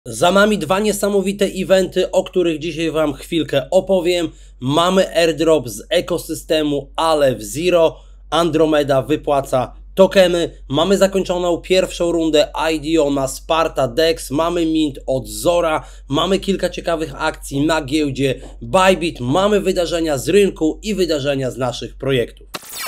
Za nami dwa niesamowite eventy, o których dzisiaj Wam chwilkę opowiem. Mamy airdrop z ekosystemu Aleph Zero. Andromeda wypłaca tokeny. Mamy zakończoną pierwszą rundę IDO na Sparta DEX. Mamy mint od Zora. Mamy kilka ciekawych akcji na giełdzie Bybit. Mamy wydarzenia z rynku i wydarzenia z naszych projektów.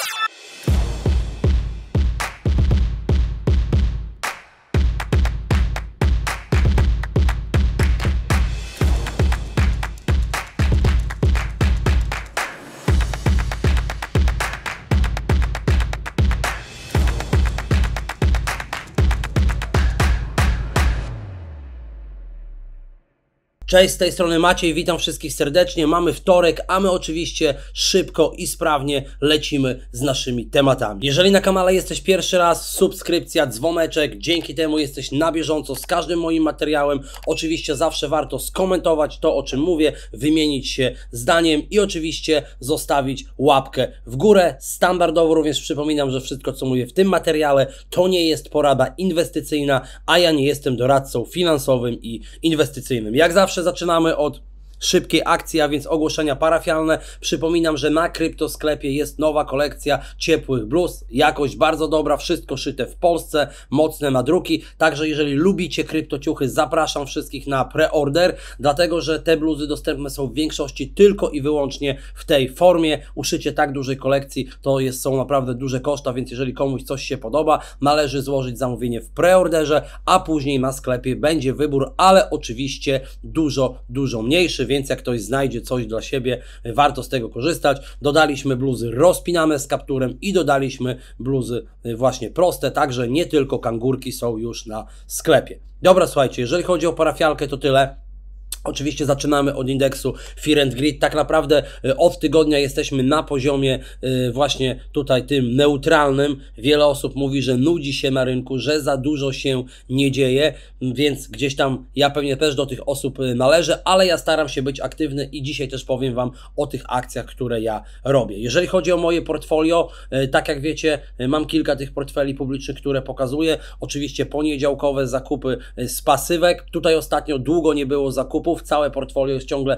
Cześć, z tej strony Maciej, witam wszystkich serdecznie. Mamy wtorek, a my oczywiście szybko i sprawnie lecimy z naszymi tematami. Jeżeli na kanale jesteś pierwszy raz, subskrypcja, dzwoneczek, dzięki temu jesteś na bieżąco z każdym moim materiałem. Oczywiście zawsze warto skomentować to, o czym mówię, wymienić się zdaniem i oczywiście zostawić łapkę w górę. Standardowo również przypominam, że wszystko, co mówię w tym materiale, to nie jest porada inwestycyjna, a ja nie jestem doradcą finansowym i inwestycyjnym. Jak zawsze zaczynamy od szybkiej akcji, a więc ogłoszenia parafialne. Przypominam, że na kryptosklepie jest nowa kolekcja ciepłych bluz. Jakość bardzo dobra, wszystko szyte w Polsce, mocne nadruki. Także jeżeli lubicie kryptociuchy, zapraszam wszystkich na preorder, dlatego że te bluzy dostępne są w większości tylko i wyłącznie w tej formie. Uszycie tak dużej kolekcji są naprawdę duże koszta, więc jeżeli komuś coś się podoba, należy złożyć zamówienie w preorderze, a później na sklepie będzie wybór, ale oczywiście dużo mniejszy, więc jak ktoś znajdzie coś dla siebie, warto z tego korzystać. Dodaliśmy bluzy rozpinane z kapturem i dodaliśmy bluzy właśnie proste, także nie tylko kangurki są już na sklepie. Dobra, słuchajcie, jeżeli chodzi o parafialkę, to tyle. Oczywiście zaczynamy od indeksu Fear and Greed. Tak naprawdę od tygodnia jesteśmy na poziomie właśnie tutaj tym neutralnym. Wiele osób mówi, że nudzi się na rynku, że za dużo się nie dzieje, więc gdzieś tam ja pewnie też do tych osób należę, ale ja staram się być aktywny i dzisiaj też powiem Wam o tych akcjach, które ja robię. Jeżeli chodzi o moje portfolio, tak jak wiecie, mam kilka tych portfeli publicznych, które pokazuję. Oczywiście poniedziałkowe zakupy z pasywek. Tutaj ostatnio długo nie było zakupów. Całe portfolio jest ciągle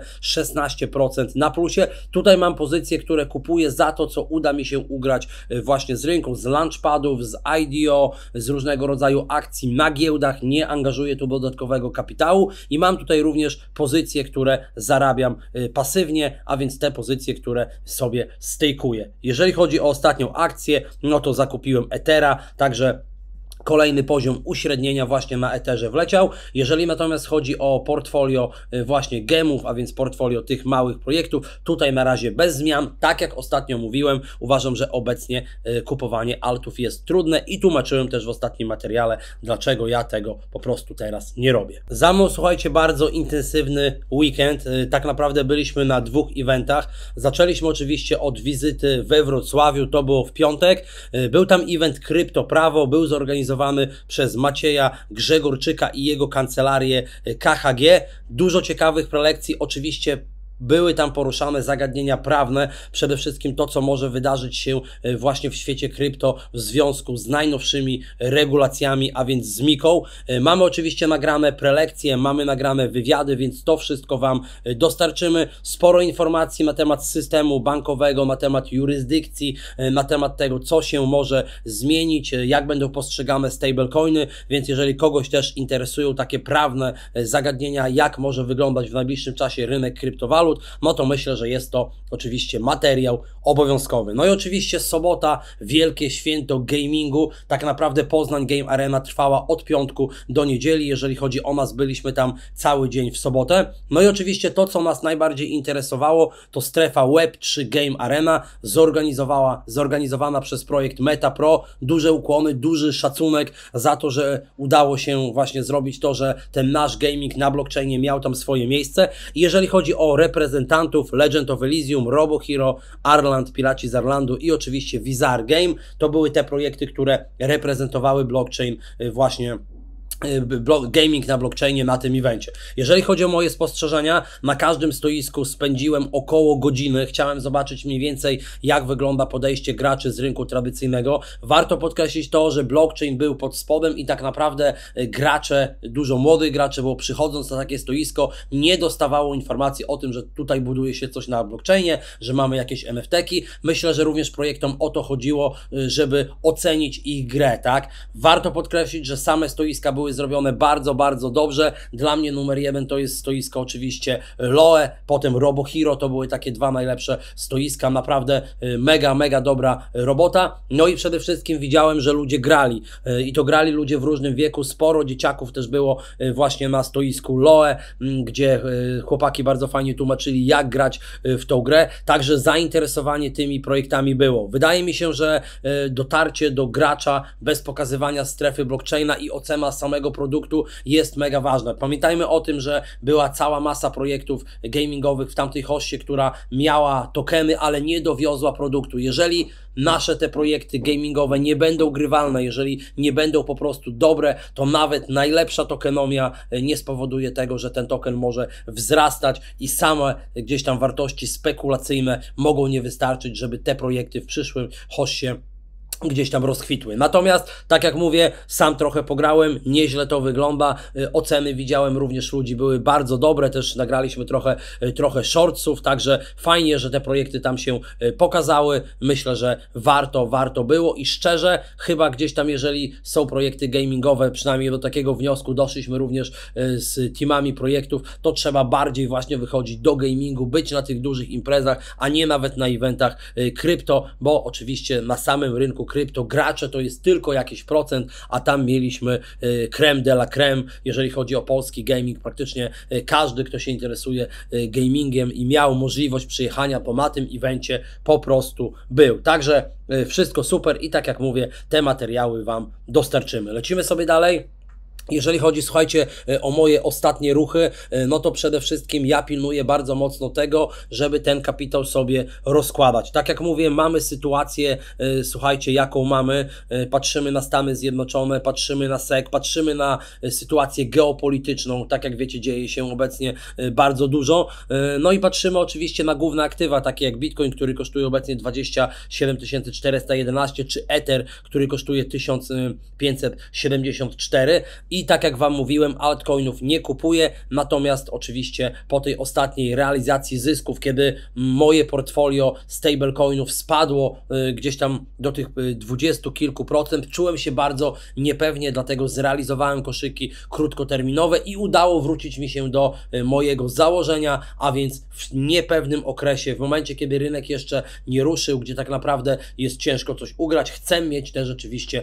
16% na plusie. Tutaj mam pozycje, które kupuję za to, co uda mi się ugrać właśnie z rynku, z launchpadów, z IDO, z różnego rodzaju akcji na giełdach. Nie angażuję tu dodatkowego kapitału i mam tutaj również pozycje, które zarabiam pasywnie, a więc te pozycje, które sobie stejkuję. Jeżeli chodzi o ostatnią akcję, no to zakupiłem Ethera, także kolejny poziom uśrednienia właśnie na Etherze wleciał. Jeżeli natomiast chodzi o portfolio właśnie gemów, a więc portfolio tych małych projektów, tutaj na razie bez zmian. Tak jak ostatnio mówiłem, uważam, że obecnie kupowanie altów jest trudne i tłumaczyłem też w ostatnim materiale, dlaczego ja tego po prostu teraz nie robię. Za mną, słuchajcie, bardzo intensywny weekend. Tak naprawdę byliśmy na dwóch eventach. Zaczęliśmy oczywiście od wizyty we Wrocławiu, to było w piątek. Był tam event Krypto Prawo, był zorganizowany przez Macieja Grzegorczyka i jego kancelarię KHG. Dużo ciekawych prelekcji, oczywiście były tam poruszane zagadnienia prawne, przede wszystkim to, co może wydarzyć się właśnie w świecie krypto w związku z najnowszymi regulacjami, a więc z MiCą. Mamy oczywiście nagrane prelekcje, mamy nagrane wywiady, więc to wszystko Wam dostarczymy. Sporo informacji na temat systemu bankowego, na temat jurysdykcji, na temat tego, co się może zmienić, jak będą postrzegane stablecoiny, więc jeżeli kogoś też interesują takie prawne zagadnienia, jak może wyglądać w najbliższym czasie rynek kryptowalut, no to myślę, że jest to oczywiście materiał obowiązkowy. No i oczywiście sobota, wielkie święto gamingu. Tak naprawdę Poznań Game Arena trwała od piątku do niedzieli. Jeżeli chodzi o nas, byliśmy tam cały dzień w sobotę. No i oczywiście to, co nas najbardziej interesowało, to strefa Web3 Game Arena, zorganizowana przez projekt MetaPro. Duże ukłony, duży szacunek za to, że udało się właśnie zrobić to, że ten nasz gaming na blockchainie miał tam swoje miejsce. I jeżeli chodzi o reprezentantów Legend of Elysium, RoboHero, Arland, Piraci z Arlandu i oczywiście Wizard Game, to były te projekty, które reprezentowały blockchain właśnie gaming na blockchainie na tym evencie. Jeżeli chodzi o moje spostrzeżenia, na każdym stoisku spędziłem około godziny. Chciałem zobaczyć mniej więcej, jak wygląda podejście graczy z rynku tradycyjnego. Warto podkreślić to, że blockchain był pod spodem i tak naprawdę gracze, dużo młodych graczy, bo przychodząc na takie stoisko, nie dostawało informacji o tym, że tutaj buduje się coś na blockchainie, że mamy jakieś NFT-ki. Myślę, że również projektom o to chodziło, żeby ocenić ich grę, tak? Warto podkreślić, że same stoiska były zrobione bardzo, bardzo dobrze. Dla mnie numer 1 to jest stoisko oczywiście Loe, potem RoboHero, to były takie dwa najlepsze stoiska, naprawdę mega, mega dobra robota. No i przede wszystkim widziałem, że ludzie grali i to grali ludzie w różnym wieku, sporo dzieciaków też było właśnie na stoisku Loe, gdzie chłopaki bardzo fajnie tłumaczyli, jak grać w tą grę, także zainteresowanie tymi projektami było. Wydaje mi się, że dotarcie do gracza bez pokazywania strefy blockchaina i ocena samego produktu jest mega ważne. Pamiętajmy o tym, że była cała masa projektów gamingowych w tamtej hoście, która miała tokeny, ale nie dowiozła produktu. Jeżeli nasze te projekty gamingowe nie będą grywalne, jeżeli nie będą po prostu dobre, to nawet najlepsza tokenomia nie spowoduje tego, że ten token może wzrastać i same gdzieś tam wartości spekulacyjne mogą nie wystarczyć, żeby te projekty w przyszłym hostie gdzieś tam rozkwitły. Natomiast, tak jak mówię, sam trochę pograłem, nieźle to wygląda, oceny widziałem również ludzi były bardzo dobre, też nagraliśmy trochę shortsów, także fajnie, że te projekty tam się pokazały, myślę, że warto było i szczerze, chyba gdzieś tam, jeżeli są projekty gamingowe, przynajmniej do takiego wniosku doszliśmy również z teamami projektów, to trzeba bardziej właśnie wychodzić do gamingu, być na tych dużych imprezach, a nie nawet na eventach krypto, bo oczywiście na samym rynku krypto gracze to jest tylko jakiś procent, a tam mieliśmy crème de la crème, jeżeli chodzi o polski gaming. Praktycznie każdy, kto się interesuje gamingiem i miał możliwość przyjechania na tym evencie, po prostu był. Także wszystko super i tak jak mówię, te materiały Wam dostarczymy. Lecimy sobie dalej. Jeżeli chodzi, słuchajcie, o moje ostatnie ruchy, no to przede wszystkim ja pilnuję bardzo mocno tego, żeby ten kapitał sobie rozkładać. Tak jak mówię, mamy sytuację, słuchajcie, jaką mamy, patrzymy na Stany Zjednoczone, patrzymy na SEC, patrzymy na sytuację geopolityczną, tak jak wiecie, dzieje się obecnie bardzo dużo, no i patrzymy oczywiście na główne aktywa, takie jak Bitcoin, który kosztuje obecnie 27 411, czy Ether, który kosztuje 1574 i tak jak Wam mówiłem, altcoinów nie kupuję, natomiast oczywiście po tej ostatniej realizacji zysków, kiedy moje portfolio stablecoinów spadło gdzieś tam do tych 20 kilku procent, czułem się bardzo niepewnie, dlatego zrealizowałem koszyki krótkoterminowe i udało wrócić mi się do mojego założenia, a więc w niepewnym okresie, w momencie, kiedy rynek jeszcze nie ruszył, gdzie tak naprawdę jest ciężko coś ugrać, chcę mieć te rzeczywiście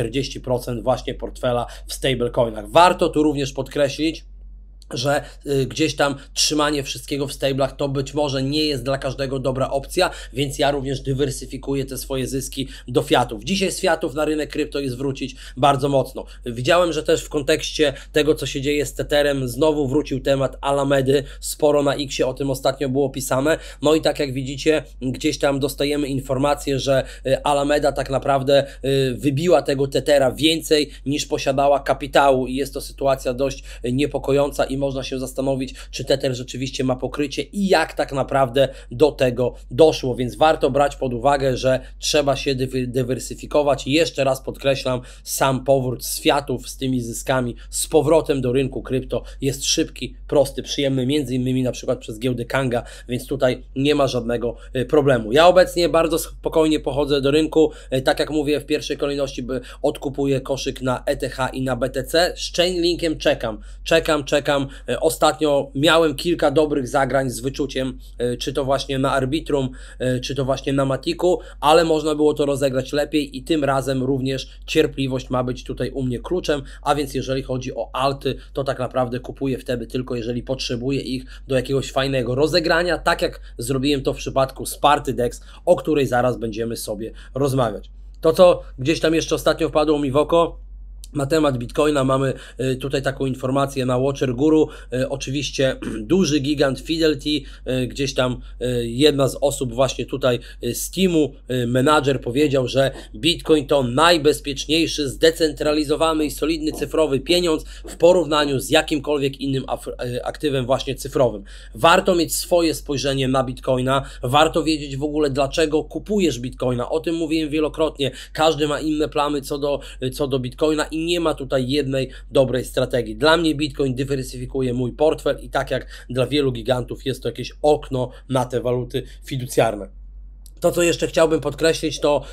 40% właśnie portfela w stablecoinach. Warto tu również podkreślić, że gdzieś tam trzymanie wszystkiego w stablach to być może nie jest dla każdego dobra opcja, więc ja również dywersyfikuję te swoje zyski do fiatów. Dzisiaj z fiatów na rynek krypto jest wrócić bardzo mocno. Widziałem, że też w kontekście tego, co się dzieje z Tetherem, znowu wrócił temat Alamedy, sporo na X-ie o tym ostatnio było pisane, no i tak jak widzicie, gdzieś tam dostajemy informację, że Alameda tak naprawdę wybiła tego Tethera więcej niż posiadała kapitału i jest to sytuacja dość niepokojąca i można się zastanowić, czy Tether rzeczywiście ma pokrycie i jak tak naprawdę do tego doszło, więc warto brać pod uwagę, że trzeba się dywersyfikować. Jeszcze raz podkreślam, sam powrót z fiatów, z tymi zyskami, z powrotem do rynku krypto jest szybki, prosty, przyjemny, między innymi na przykład przez giełdę Kanga, więc tutaj nie ma żadnego problemu. Ja obecnie bardzo spokojnie pochodzę do rynku, tak jak mówię, w pierwszej kolejności odkupuję koszyk na ETH i na BTC, z Chainlinkiem czekam. Ostatnio miałem kilka dobrych zagrań z wyczuciem, czy to właśnie na Arbitrum, czy to właśnie na Matiku, ale można było to rozegrać lepiej i tym razem również cierpliwość ma być tutaj u mnie kluczem, a więc jeżeli chodzi o alty, to tak naprawdę kupuję wtedy tylko jeżeli potrzebuję ich do jakiegoś fajnego rozegrania, tak jak zrobiłem to w przypadku Sparty-Dex, o której zaraz będziemy sobie rozmawiać. To, co gdzieś tam jeszcze ostatnio wpadło mi w oko, Na temat Bitcoina mamy tutaj taką informację na Watcher Guru. Oczywiście duży gigant Fidelity, gdzieś tam jedna z osób właśnie tutaj z teamu, menadżer powiedział, że Bitcoin to najbezpieczniejszy, zdecentralizowany i solidny cyfrowy pieniądz w porównaniu z jakimkolwiek innym aktywem właśnie cyfrowym. Warto mieć swoje spojrzenie na Bitcoina, warto wiedzieć w ogóle dlaczego kupujesz Bitcoina. O tym mówiłem wielokrotnie, każdy ma inne plany co do Bitcoina i nie ma tutaj jednej dobrej strategii. Dla mnie Bitcoin dywersyfikuje mój portfel i tak jak dla wielu gigantów jest to jakieś okno na te waluty fiducjarne. To, co jeszcze chciałbym podkreślić, to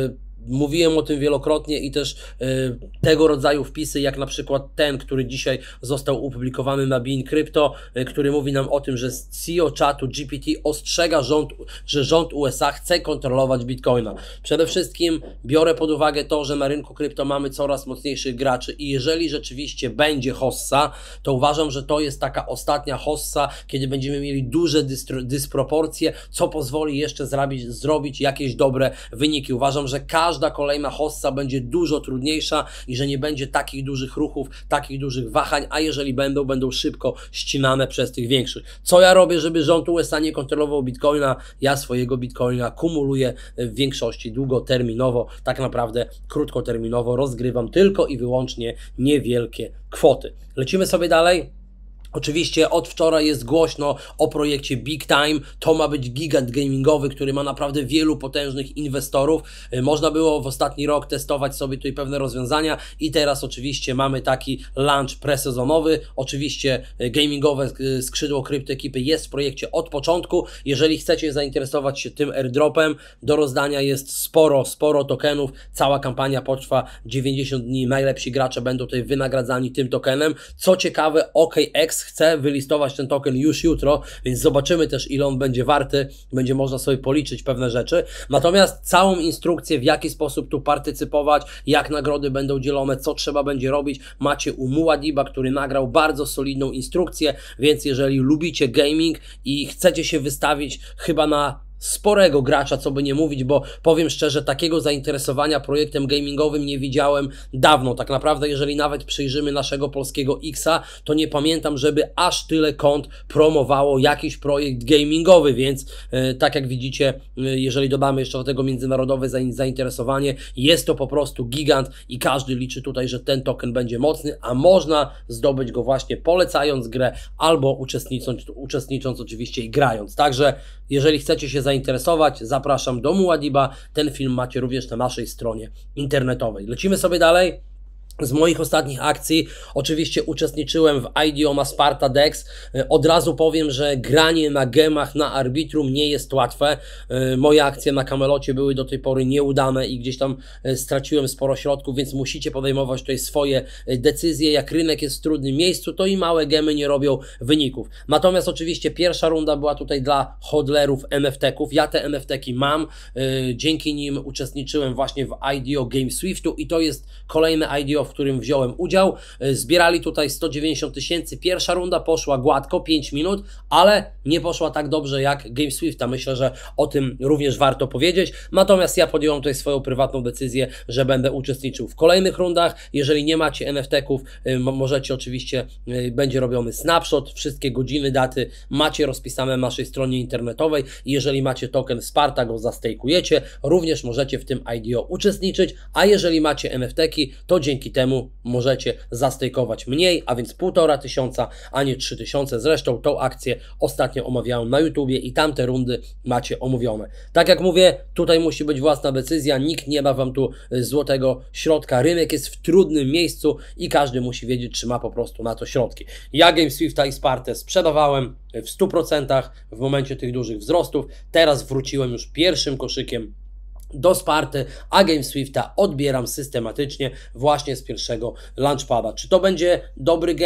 mówiłem o tym wielokrotnie i też tego rodzaju wpisy, jak na przykład ten, który dzisiaj został opublikowany na Bean Crypto, który mówi nam o tym, że CEO czatu GPT ostrzega że rząd USA chce kontrolować Bitcoina. Przede wszystkim biorę pod uwagę to, że na rynku krypto mamy coraz mocniejszych graczy i jeżeli rzeczywiście będzie hossa, to uważam, że to jest taka ostatnia hossa, kiedy będziemy mieli duże dysproporcje, co pozwoli jeszcze zrobić jakieś dobre wyniki. Uważam, że każda kolejna hossa będzie dużo trudniejsza i że nie będzie takich dużych ruchów, takich dużych wahań, a jeżeli będą szybko ścinane przez tych większych. Co ja robię, żeby rząd USA nie kontrolował Bitcoina? Ja swojego Bitcoina kumuluję w większości długoterminowo, tak naprawdę krótkoterminowo rozgrywam tylko i wyłącznie niewielkie kwoty. Lecimy sobie dalej. Oczywiście od wczoraj jest głośno o projekcie Big Time. To ma być gigant gamingowy, który ma naprawdę wielu potężnych inwestorów. Można było w ostatni rok testować sobie tutaj pewne rozwiązania i teraz oczywiście mamy taki launch presezonowy. Oczywiście gamingowe skrzydło kryptoekipy jest w projekcie od początku. Jeżeli chcecie zainteresować się tym airdropem, do rozdania jest sporo tokenów. Cała kampania potrwa 90 dni. Najlepsi gracze będą tutaj wynagradzani tym tokenem. Co ciekawe, OKX chce wylistować ten token już jutro, więc zobaczymy też, ile on będzie warty, będzie można sobie policzyć pewne rzeczy. Natomiast całą instrukcję, w jaki sposób tu partycypować, jak nagrody będą dzielone, co trzeba będzie robić, macie u Muadiba, który nagrał bardzo solidną instrukcję, więc jeżeli lubicie gaming i chcecie się wystawić chyba na sporego gracza, co by nie mówić, bo powiem szczerze, takiego zainteresowania projektem gamingowym nie widziałem dawno. Tak naprawdę, jeżeli nawet przyjrzymy naszego polskiego Xa, to nie pamiętam, żeby aż tyle kont promowało jakiś projekt gamingowy, więc tak jak widzicie, jeżeli dodamy jeszcze do tego międzynarodowe zainteresowanie, jest to po prostu gigant i każdy liczy tutaj, że ten token będzie mocny, a można zdobyć go właśnie polecając grę albo uczestnicząc oczywiście i grając. Także jeżeli chcecie się zainteresować, zapraszam do Muadiba. Ten film macie również na naszej stronie internetowej. Lecimy sobie dalej. Z moich ostatnich akcji oczywiście uczestniczyłem w IDO na Sparta DEX. Od razu powiem, że granie na gemach na Arbitrum nie jest łatwe. Moje akcje na Camelocie były do tej pory nieudane i gdzieś tam straciłem sporo środków, więc musicie podejmować tutaj swoje decyzje. Jak rynek jest w trudnym miejscu, to i małe gemy nie robią wyników. Natomiast oczywiście pierwsza runda była tutaj dla hodlerów NFT-ków. Ja te NFT-ki mam. Dzięki nim uczestniczyłem właśnie w IDO Game Swiftu i to jest kolejne IDO, w którym wziąłem udział. Zbierali tutaj 190 000. Pierwsza runda poszła gładko, 5 minut, ale nie poszła tak dobrze jak Game Swifta. Myślę, że o tym również warto powiedzieć. Natomiast ja podjąłem tutaj swoją prywatną decyzję, że będę uczestniczył w kolejnych rundach. Jeżeli nie macie NFT-ków, możecie oczywiście, będzie robiony snapshot, wszystkie godziny, daty macie rozpisane na naszej stronie internetowej i jeżeli macie token Sparta, go zastejkujecie, również możecie w tym IDO uczestniczyć, a jeżeli macie NFT-ki, to dzięki temu możecie zastejkować mniej, a więc 1500, a nie 3000. Zresztą tą akcję ostatnio omawiałem na YouTubie i tamte rundy macie omówione. Tak jak mówię, tutaj musi być własna decyzja, nikt nie da Wam tu złotego środka. Rynek jest w trudnym miejscu i każdy musi wiedzieć, czy ma po prostu na to środki. Ja Game Swifta i Spartę sprzedawałem w 100% w momencie tych dużych wzrostów. Teraz wróciłem już pierwszym koszykiem do Sparty, a Game Swifta odbieram systematycznie właśnie z pierwszego launchpada. Czy to będzie dobry gem?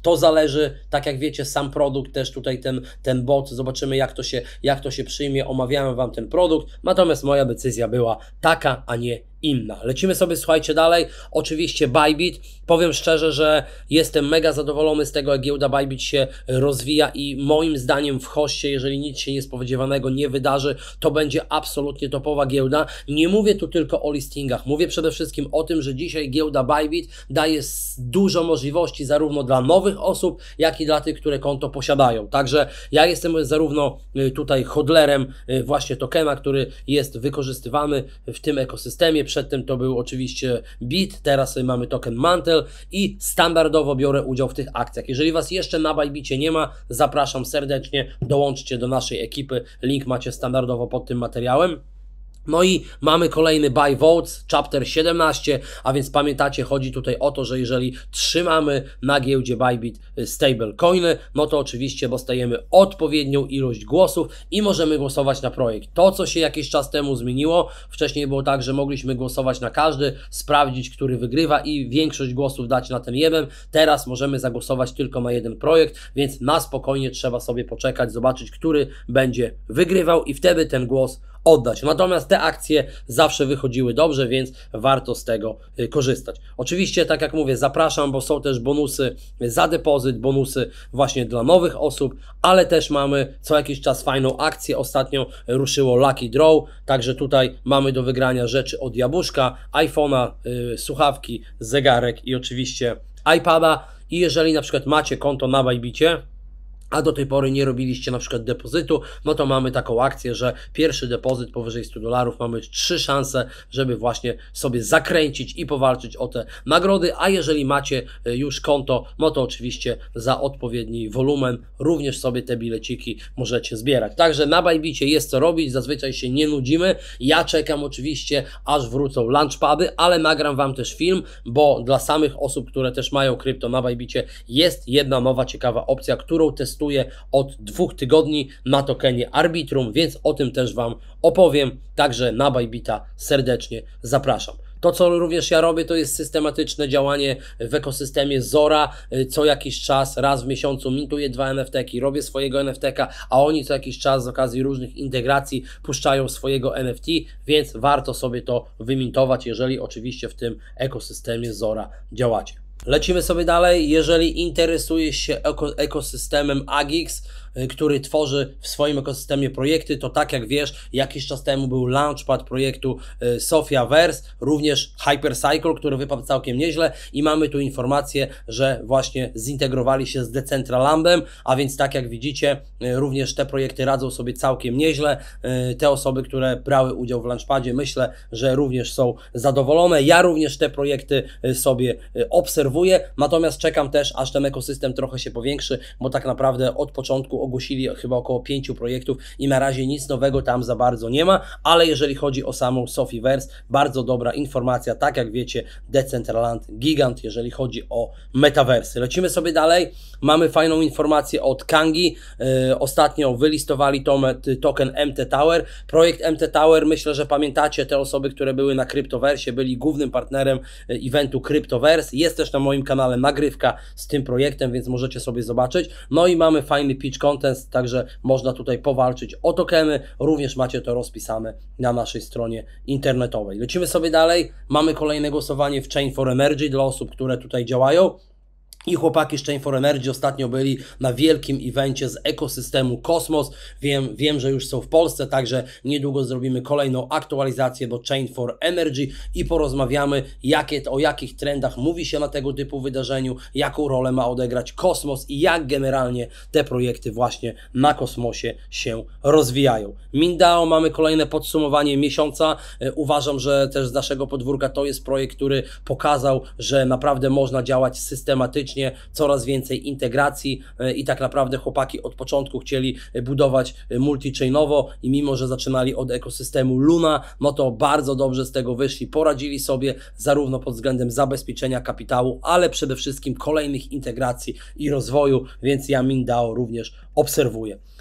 To zależy, tak jak wiecie, sam produkt, też tutaj ten bot, zobaczymy jak to się przyjmie, omawiałem Wam ten produkt, natomiast moja decyzja była taka, a nie inna. Lecimy sobie, słuchajcie, dalej. Oczywiście Bybit. Powiem szczerze, że jestem mega zadowolony z tego, jak giełda Bybit się rozwija i moim zdaniem w hoście, jeżeli nic się niespodziewanego nie wydarzy, to będzie absolutnie topowa giełda. Nie mówię tu tylko o listingach, mówię przede wszystkim o tym, że dzisiaj giełda Bybit daje dużo możliwości zarówno dla nowych osób, jak i dla tych, które konto posiadają. Także ja jestem zarówno tutaj hodlerem właśnie tokena, który jest wykorzystywany w tym ekosystemie. Przedtem to był oczywiście BIT, teraz mamy token Mantle i standardowo biorę udział w tych akcjach. Jeżeli Was jeszcze na Bybicie nie ma, zapraszam serdecznie, dołączcie do naszej ekipy, link macie standardowo pod tym materiałem. No i mamy kolejny Buy Votes, Chapter 17, a więc pamiętacie, chodzi tutaj o to, że jeżeli trzymamy na giełdzie Bybit stablecoiny, no to oczywiście dostajemy odpowiednią ilość głosów i możemy głosować na projekt. To, co się jakiś czas temu zmieniło, wcześniej było tak, że mogliśmy głosować na każdy, sprawdzić, który wygrywa i większość głosów dać na ten jeden. Teraz możemy zagłosować tylko na jeden projekt, więc na spokojnie trzeba sobie poczekać, zobaczyć, który będzie wygrywał i wtedy ten głos oddać. Natomiast te akcje zawsze wychodziły dobrze, więc warto z tego korzystać. Oczywiście, tak jak mówię, zapraszam, bo są też bonusy za depozyt, bonusy właśnie dla nowych osób, ale też mamy co jakiś czas fajną akcję. Ostatnio ruszyło Lucky Draw, także tutaj mamy do wygrania rzeczy od Jabłuszka, iPhone'a, słuchawki, zegarek i oczywiście iPada. I jeżeli na przykład macie konto na Bybicie, a do tej pory nie robiliście na przykład depozytu, no to mamy taką akcję, że pierwszy depozyt powyżej $100 mamy 3 szanse, żeby właśnie sobie zakręcić i powalczyć o te nagrody, a jeżeli macie już konto, no to oczywiście za odpowiedni wolumen również sobie te bileciki możecie zbierać. Także na Bybicie jest co robić, zazwyczaj się nie nudzimy. Ja czekam oczywiście, aż wrócą launchpady, ale nagram Wam też film, bo dla samych osób, które też mają krypto na Bybicie, jest jedna nowa ciekawa opcja, którą testuję od 2 tygodni na tokenie Arbitrum, więc o tym też Wam opowiem, także na Bybita serdecznie zapraszam. To, co również ja robię, to jest systematyczne działanie w ekosystemie Zora. Co jakiś czas, raz w miesiącu mintuję 2 NFT-ki, robię swojego NFT-ka, a oni co jakiś czas z okazji różnych integracji puszczają swojego NFT, więc warto sobie to wymintować, jeżeli oczywiście w tym ekosystemie Zora działacie. Lecimy sobie dalej. Jeżeli interesujesz się ekosystemem Agix, który tworzy w swoim ekosystemie projekty, to tak jak wiesz, jakiś czas temu był launchpad projektu Sophiaverse, również Hypercycle, który wypadł całkiem nieźle i mamy tu informację, że właśnie zintegrowali się z Decentralandem, a więc tak jak widzicie, również te projekty radzą sobie całkiem nieźle. Te osoby, które brały udział w launchpadzie, myślę, że również są zadowolone. Ja również te projekty sobie obserwuję, natomiast czekam też, aż ten ekosystem trochę się powiększy, bo tak naprawdę od początku ogłosili chyba około 5 projektów i na razie nic nowego tam za bardzo nie ma, ale jeżeli chodzi o samą Sophiaverse, bardzo dobra informacja, tak jak wiecie, Decentraland gigant, jeżeli chodzi o metaversy. Lecimy sobie dalej, mamy fajną informację od Kangi, ostatnio wylistowali token MT Tower, projekt MT Tower, myślę, że pamiętacie, te osoby, które były na Cryptoversie, byli głównym partnerem eventu Cryptoverse, jest też na moim kanale nagrywka z tym projektem, więc możecie sobie zobaczyć, no i mamy fajny pitch contest, także można tutaj powalczyć o tokeny, również macie to rozpisane na naszej stronie internetowej. Lecimy sobie dalej, mamy kolejne głosowanie w Chain for Energy dla osób, które tutaj działają. I chłopaki z Chain for Energy ostatnio byli na wielkim evencie z ekosystemu Kosmos. Wiem, że już są w Polsce, także niedługo zrobimy kolejną aktualizację do Chain for Energy i porozmawiamy, o jakich trendach mówi się na tego typu wydarzeniu, jaką rolę ma odegrać Kosmos i jak generalnie te projekty właśnie na Kosmosie się rozwijają. MinDAO, mamy kolejne podsumowanie miesiąca. Uważam, że też z naszego podwórka to jest projekt, który pokazał, że naprawdę można działać systematycznie, coraz więcej integracji i tak naprawdę chłopaki od początku chcieli budować multi-chainowo i mimo, że zaczynali od ekosystemu Luna, no to bardzo dobrze z tego wyszli, poradzili sobie zarówno pod względem zabezpieczenia kapitału, ale przede wszystkim kolejnych integracji i rozwoju, więc ja MinDAO również obserwuję.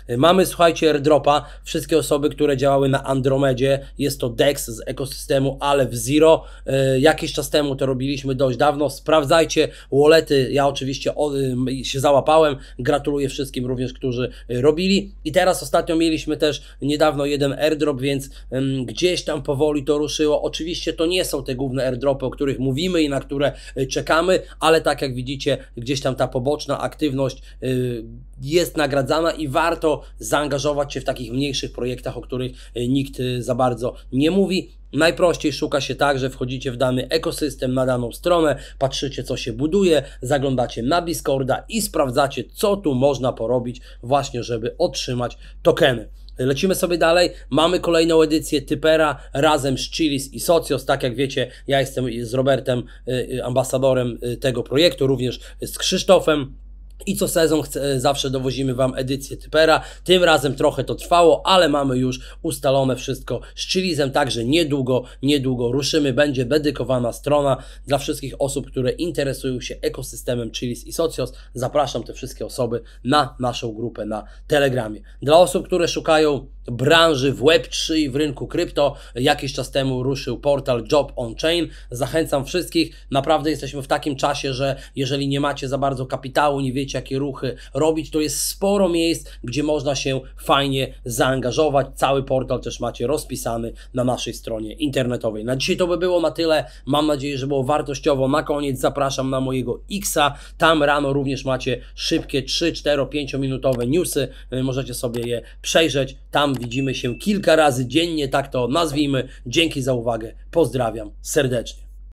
Mamy, słuchajcie, airdropa. Wszystkie osoby, które działały na Andromedzie, jest to DEX z ekosystemu Aleph Zero. Jakiś czas temu to robiliśmy dość dawno. Sprawdzajcie wallety. Ja oczywiście się załapałem. Gratuluję wszystkim również, którzy robili. I teraz ostatnio mieliśmy też niedawno jeden airdrop, więc gdzieś tam powoli to ruszyło. Oczywiście to nie są te główne airdropy, o których mówimy i na które czekamy, ale tak jak widzicie, gdzieś tam ta poboczna aktywność jest nagradzana i warto zaangażować się w takich mniejszych projektach, o których nikt za bardzo nie mówi. Najprościej szuka się tak, że wchodzicie w dany ekosystem, na daną stronę, patrzycie, co się buduje, zaglądacie na Discorda i sprawdzacie, co tu można porobić właśnie, żeby otrzymać tokeny. Lecimy sobie dalej. Mamy kolejną edycję Typera razem z Chiliz i Socios. Tak jak wiecie, ja jestem z Robertem ambasadorem tego projektu, również z Krzysztofem. I co sezon zawsze dowozimy Wam edycję Typera. Tym razem trochę to trwało, ale mamy już ustalone wszystko z Chilizem, także niedługo ruszymy. Będzie dedykowana strona dla wszystkich osób, które interesują się ekosystemem Chiliz i Socios. Zapraszam te wszystkie osoby na naszą grupę na Telegramie. Dla osób, które szukają branży w Web3 i w rynku krypto, jakiś czas temu ruszył portal Job on Chain. Zachęcam wszystkich. Naprawdę jesteśmy w takim czasie, że jeżeli nie macie za bardzo kapitału, nie wiecie, jakie ruchy robić, to jest sporo miejsc, gdzie można się fajnie zaangażować. Cały portal też macie rozpisany na naszej stronie internetowej. Na dzisiaj to by było na tyle. Mam nadzieję, że było wartościowo. Na koniec zapraszam na mojego X-a. Tam rano również macie szybkie 3, 4, 5 minutowe newsy. Możecie sobie je przejrzeć. Tam widzimy się kilka razy dziennie, tak to nazwijmy. Dzięki za uwagę. Pozdrawiam serdecznie.